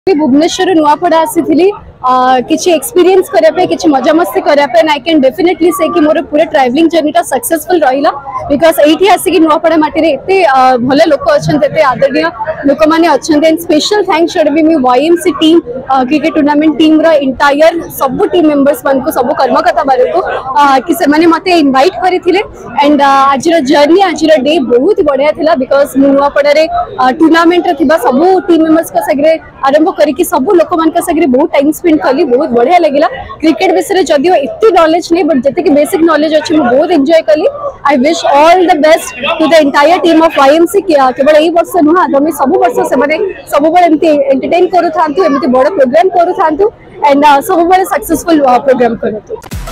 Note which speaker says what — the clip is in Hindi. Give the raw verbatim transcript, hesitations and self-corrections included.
Speaker 1: भुवनेश्वर नुआपड़ा आसी किसी एक्सपीरियंस करने किसी मजा मस्ती करने आई कैन डेफिनेटली से कि मोर पूरा ट्रैवलिंग जर्नीटा सक्सेसफुल रहा बिकज ये आसिक नुआपड़ा माटी एत भल लोक अच्छे आदरणीय लोक मैंने अच्छे special thanks should be me YMC team cricket tournament team row entire सब टीम मेंबर्स मान को सब कर्मकर्ता बारे को कि से माने मते इनवाइट करथिले एंड आज जर्नी आज डे बहुत बढ़िया थिला बिकज नुआपड़ा रे टूर्नामेंट रे थिबा सब टीम मेंबर्स का सगरे आरंभ करके सब लोक मान का सगरे बहुत टाइम स्पेंड कली बहुत बढ़िया लगिला क्रिकेट विषय जदियो एते नॉलेज नहीं बट जते कि बेसिक नॉलेज अछि मैं बहुत एंजॉय कली I wish all the best to the entire team of YMC केवल एई वर्ष नुह आगामी सब वर्ष से माने सब बळे एमती एंटरटेन करू थांतु एमती बड़ प्रोग्राम करू थांतु एंड सब बळे सक्सेसफुल प्रोग्राम करू।